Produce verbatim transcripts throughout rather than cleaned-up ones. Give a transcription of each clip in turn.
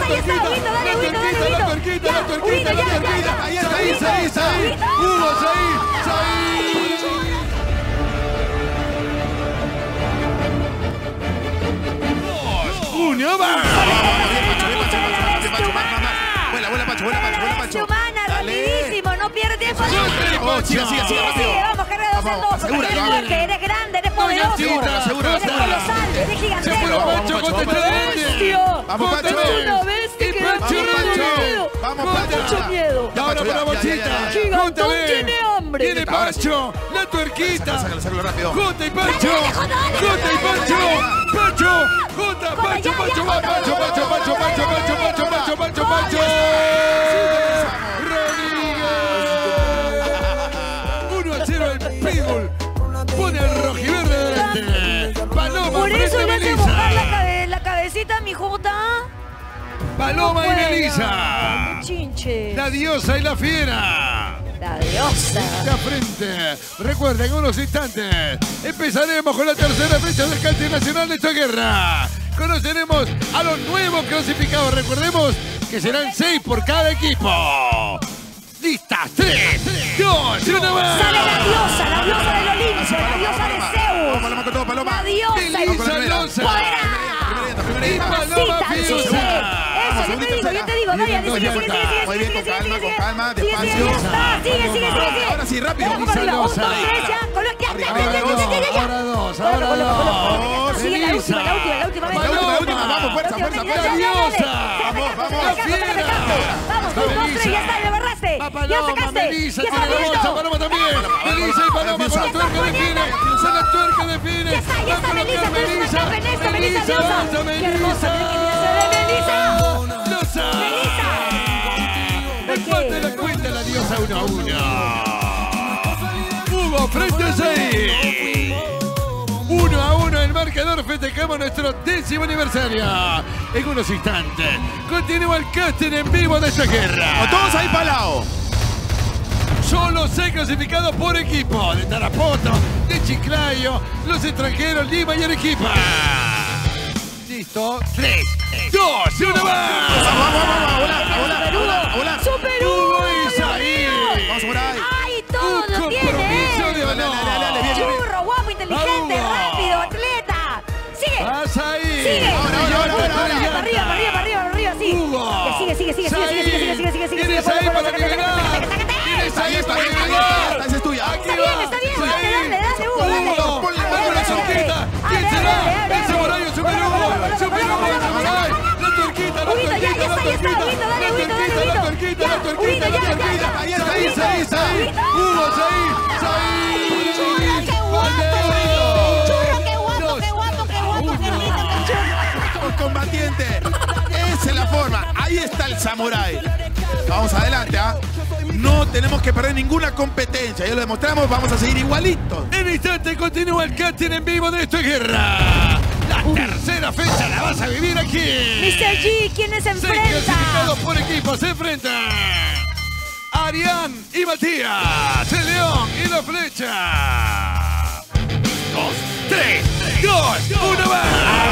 está, ya está. Huguito, dale, Huguito, dale, Huguito. La tuerquita, la tuerquita, la tuerquita. Ahí está, ahí está, ahí está. Hugo, Saí, Saí. Uno más. Vuela, vuela, Pacho, vuela, Pacho, vuela, Pacho. Humana, rapidísimo, no pierde tiempo. Oh, sigue, sigue, sigue, rápido. Vamos, carrera dos en dos. Porque eres grande, eres poderoso. Segura, segura, Eres colosal, eres gigantesco. Pacho, Bestia. Vamos, Pacho. Una bestia que da Vamos, Pacho. Vamos, Pacho. mucho miedo. Y ahora para Bolsita. Gigantón tiene hambre. Tiene Pancho, la tuerquita. Sácalo, sácalo rápido. Jota y Pancho. Jota y Pancho. Pancho. Jota, Pancho, Pancho, Pancho, Pancho, Pancho, Pancho, Pancho, Pancho, Pancho, Pancho, Pancho. uno a cero el Pitbull. Pone al rojiverde delante. Paloma Por eso frente a le hace mojar la, Melissa. cabe la cabecita a mi Jota. Paloma y Fuera. Melissa. Chinche. La diosa y la fiera. La diosa. La frente. Recuerden, en unos instantes empezaremos con la tercera fecha del Country Nacional de esta guerra. Conoceremos a los nuevos clasificados. Recordemos que serán seis por cada equipo. Listas, tres, dos, una más. Sale la diosa, la diosa del Olimpo, la diosa de Zeus. Vamos, Paloma, con todo, Paloma. La diosa Melissa Alonso. empoderada. Y Paloma Mamacita, Fiusa. Eso, yo te digo, yo te digo, Daya, sigue, sigue, sigue, sigue, Muy bien, sigue, con calma, sigue, con calma, sigue, despacio. sigue, ya está, sigue, sigue, sigue, sigue. Ahora sí, rápido. Vamos para arriba, un, dos, tres, ya, colo- ya, ya, ya, ya, ya, ya, ya, ya. Ahora dos, Coloca, ahora coloca, coloca, dos. coloca. Sigue la última, la última, la última vez. La última, la última, vamos, fuerza, La fuerza, última, fuerza. dale, dale, dale. Diosa. Vamos, vamos. Sácate, sácate, sácate, sácate. Vamos, un, dos, tres, ya está, ya agarraste. Va Ya Paloma, sacaste. Melissa, Ya tiene la está, bolsa, listo. Paloma también. Melissa y Paloma con la tuerca define. Con la tuerca define. Ya está, ya está, Va a Melissa, colocar tú eres una capa en esto, Melissa, Melissa, diosa. avanza, Qué hermosa, Melissa. mira que Melissa. Diosa. Melissa. Empate la cuenta la diosa uno a uno. Hugo frente a seis. Uno a uno el marcador, festejamos nuestro décimo aniversario. En unos instantes continúa el casting en vivo de esta guerra. Todos ahí palados. Solo seis clasificados por equipo. De Tarapoto, de Chiclayo, los extranjeros, Lima y Arequipa. Listo. Tres, dos, uno más. Vamos, vamos, vamos. Hola, hola, hola, hola. Super Hugo Hugo, y Dios Saí. mío. Vamos por ahí. Ay, todo Un lo tiene. compromiso de Dale, dale, dale, dale, bien, bien. Churro, guapo, inteligente, Vamos. rápido, atleta. Sigue. Vas ahí. Sigue. Ahora, ahora, ahora, ahora, ahora. Para arriba, para arriba, para arriba, para arriba, sí. Hugo. Ya sigue, sigue, sigue, sigue, sigue, sigue, sigue, sigue, sigue, sigue. Tienes ahí para que ganar. Tienes ahí para que ganar. Esa es tuya. Aquí Está bien, está bien, dale, dale, dale, Hugo, dale. Hugo, ponle, vamos ponle la la sortita. ¿Quién Dale, será? dale, dale, El samurái, el super Hugo. Super Hugo, el samurái. La tuerquita, la Huguito, ya, ya tuerquita, la está, ya está, tuerquita. Huguito, dale, La Huguito, dale, tuerquita, la Huguito. tuerquita, Ya, la tuerquita, Huguito, la ya, ya, tuerquita. ya. Ahí está, ahí está, ahí está. Hugo, Saí, Saí. Churro, qué guapo, churro, qué guapo, qué guapo, qué guapo, qué rico, qué churro. Los combatientes. Esa es la forma. Ahí está el samurái. Vamos adelante, ¿ah? No tenemos que perder ninguna competencia. Ya lo demostramos, vamos a seguir igualitos. En instante continúa el casting en vivo de esta guerra. La tercera fecha la vas a vivir aquí. mister G, ¿quiénes se Seis enfrentan? clasificados por equipo se enfrentan. Arián y Matías, el León y la Flecha. Dos, tres, dos, uno más.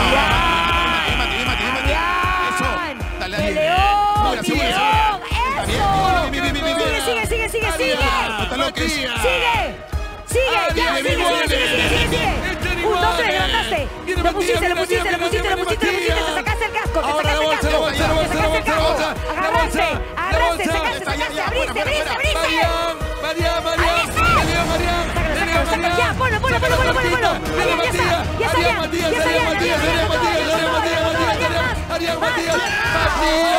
Mati, Mati, Mati. Eso. Dale, ¡El dale. León! Mira, sigue, ¡León! sigue. ¡Eso! Bien, bien, bien, bien, bien. Sigue, sigue, sigue, sigue, sigue. Está loco. Sigue. Sigue, ya, sigue, sigue, sigue, sigue, sigue, sigue. Un, dos, tres, levantaste. Lo pusiste, lo pusiste, lo pusiste, lo pusiste, lo pusiste, te sacaste el casco, te Ahora la sacaste el bolsa, la casco. bolsa, la bolsa, la bolsa, la bolsa. Agarraste, La agarraste, bolsa. sacaste, sacaste, abriste, abriste, abriste. Marián, Marián, Marián. Marián, Marián. Sácalo, sácalo, ya, ponlo, ponlo, ponlo, ponlo, ponlo, ponlo. Arián, ya está, ya está, ya. Matías, Ya está, Arián, ya, Matías, ya, Arián, ya, Matías, ya, Arián, Matías, ya, Matías, ya, Arián, ya, Arián, más, Matías, más.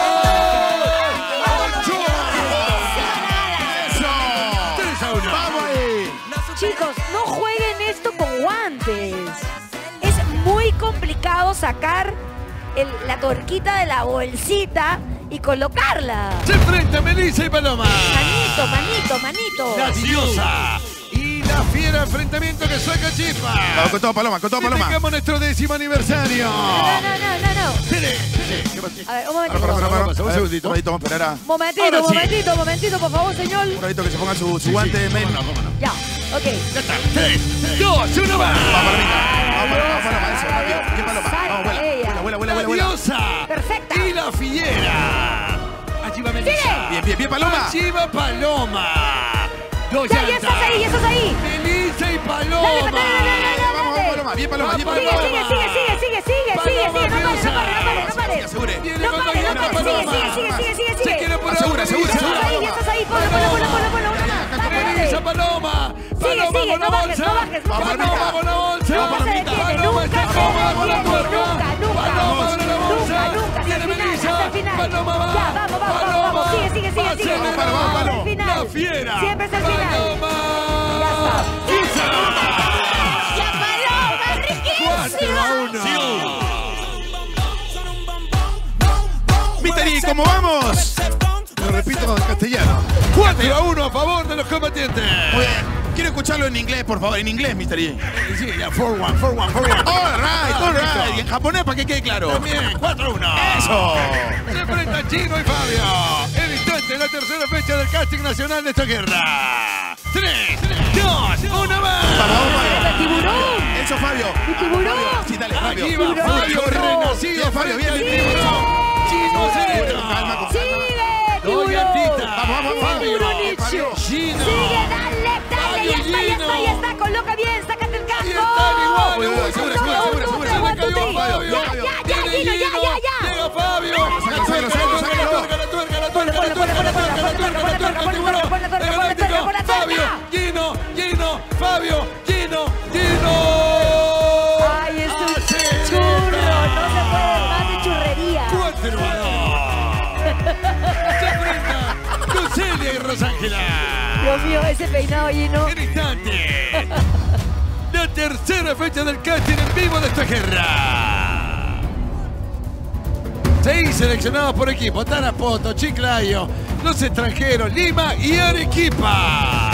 Eso. tres a uno. Vamos ahí. Chicos, no jueguen esto con guantes. Es muy complicado sacar el- la tuerquita de la bolsita y colocarla. Se enfrenta Melissa y Paloma. Manito, manito, manito. La diosa y la fiera enfrentamiento que saca chispa. Vamos con todo, Paloma, con todo, Paloma. Festejamos nuestro décimo aniversario. No, no, no, no, no. Tele, tele, ¿qué pasa? A ver, un Para, momentito. para, para, para. Un A ver, segundito. Un momentito, vamos a esperar a... Momentito, Ahora sí. momentito, momentito, por favor, señor. Un ratito que se ponga su, su Sí, guante sí, de men. cómo no, cómo no. Ya, ok. Ya está. tres, dos, uno más. Vamos, Palomita. Vamos, Paloma, vamos, Paloma. Eso, rápido. ¿Qué Paloma? Vamos, vuela. Ella. Vuela, vuela, vuela, La vuela, vuela. diosa Perfecta. y la La Fiera. Allí va Melissa. Sigue. Bien, bien, bien, Paloma. Allí va Paloma. Dos Ya, ya llantas. estás ahí, ya estás ahí. Melissa y Paloma. Dale, dale, dale, dale, dale. Vamos, vamos, Paloma. Bien, Paloma, bien, Sigue, Paloma. sigue, sigue, sigue, sigue, sigue, sigue, sigue. No pares, no pares, no pares, no Asegure. pares. Viene No con pares, no dos pares. llantas, Sigue, Paloma. sigue, sigue, sigue, Se sigue. quiere poner Asegura, a asegura, Ya Melissa. estás ahí, ya estás ahí. Ponlo, ponlo, ponlo, ponlo, ponlo. Una más. Dale, Melissa, dale. Paloma. Sigue, Paloma sigue, con la no bajes, bolsa. no bajes, no Vamos, bajes. Paloma con la bolsa. Nunca se detiene, Paloma nunca está se cómoda con la detiene, tuerca. nunca, nunca. Paloma con la bolsa. Nunca, nunca, hasta Viene el final, Melissa. hasta el final. Paloma va. Ya, vamos, vamos, vamos, vamos. Sigue, sigue, sigue, sigue. Vamos, Paloma, vamos, Hasta el Paloma. final. La Fiera. Siempre es el final. Paloma. Ya está. Quizá. La paloma, cuatro a riquísima. uno. mister E, ¿cómo vamos? Lo repito en castellano. cuatro a uno a favor de los combatientes. Muy bien. Quiero escucharlo en inglés, por favor. En inglés, mister E. Sí, ya, four one, four one, four one. All right, all right. listo. Y en japonés, para que quede claro. También, cuatro a uno. Eso. Se enfrentan Gino y Fabio. El instante de la tercera fecha del casting nacional de esta guerra. Tres, dos, uno más. Vamos, Fabio. ¡El tiburón! Eso, Fabio. ¡Mi tiburón! Sí, dale, Fabio. Aquí va Fabio, renacido. Bien, Fabio, bien, bien, bien. Gino Con Cereto. calma, con calma. ¡Sigue, Dos tiburón! llantitas. Vamos, vamos, ¡Sigue, Fabio. tiburonicho! Fabio. Gino. ¡Sigue, dale, dale! ¡Ya está, ya está, ya está! ¡Coloca bien! ¡Sácate el casco! Ahí están igual. Uy, uy, segura, segura, segura, segura. Se le One, two, cayó three. Fabio. Ya, ya, ya, Viene Gino, ya, ya, ya. Llega Fabio. Sácalo, sácalo, sácalo, sácalo. La tuerca, la tuerca, la Ponle, tuerca, ponle, la ponle, tuerca, la ponle, tuerca, ponle, la tuerca, la tuerca, ponle, ponle, el ponle, tiburón. ponle, ponle, El ponle, galáctico. ponle, ponle, ponle, Fabio, Gino, Gino, Fabio, Gino, Gino. ¡Ay, es un Acelera. churro! No se puede más de churrería. Cuatro a dos. Se enfrentan Lucelia y Rosángela. Dios mío, ese peinado lleno. En instante. La tercera fecha del casting en vivo de esta guerra. Seis seleccionados por equipo: Tarapoto, Chiclayo, los extranjeros, Lima y Arequipa.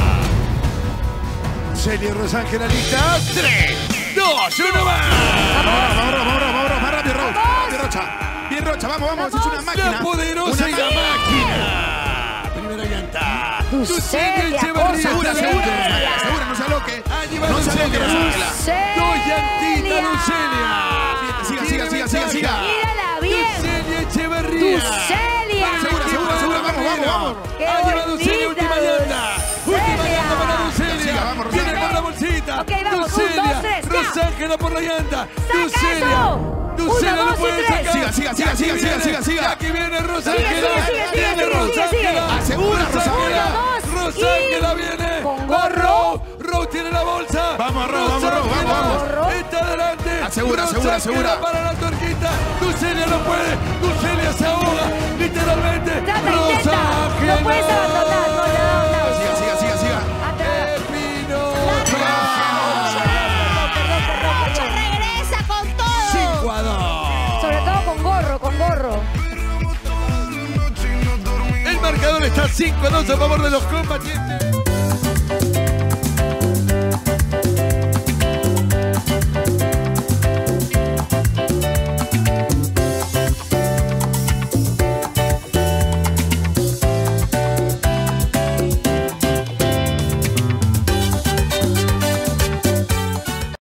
Celia y Rosángela listas. Tres, dos, uno más. Vamos, vamos, vamos, vamos, vamos, más rápido, Rocha. Bien, Rocha. Bien, Rocha, vamos, vamos, es una máquina. La poderosa Una y la máquina. Primera llanta. Lucelia, Echeverría. Segura, cosa segura, seria. segura, no se aloque. Allí va No se aloque, Lucelia. Rosángela. Dos llantitas, Lucelia. Siga, siga, siga, siga, siga. Mírala bien. Lucelia Echeverría. Lucelia. Segura, segura, segura, vamos, vamos, vamos. Qué Allí va Lucelia, bonita, última llanta. Última Lucelia. llanta para Lucelia. Siga, vamos, Viene Rosángela. con la bolsita. Ok, vamos, un, Lucelia. dos, tres, ya. Rosángela por la llanta. ¡Saca Lucelia. eso! Lucelia Uno, lo dos y puede tres. sacar. Siga, siga, siga, Aquí siga, siga, viene, siga, siga. Aquí viene Rosángela. Sigue, sigue, sigue, Viene sigue, sigue, Rosángela. sigue. Asegura, Rosángela. Uno, dos, Rosángela y- viene. con Va gorro. Rose. Rose tiene la bolsa. Vamos, Rose, vamos, Rose, vamos, Rosángela vamos. Está adelante. Asegura, asegura, Rosángela asegura. para la tuerquita. Lucelia no puede. Lucelia se ahoga. Literalmente. Trata, intenta. Rosángela. No puedes abandonar. No le da un lado. Siga, siga, siga, siga. Atrás. Espinosa. Perdón, perdón, perdón. Regresa con todo. cinco a dos. Sobre todo con gorro, con gorro. El marcador está cinco a dos a favor de los combatientes.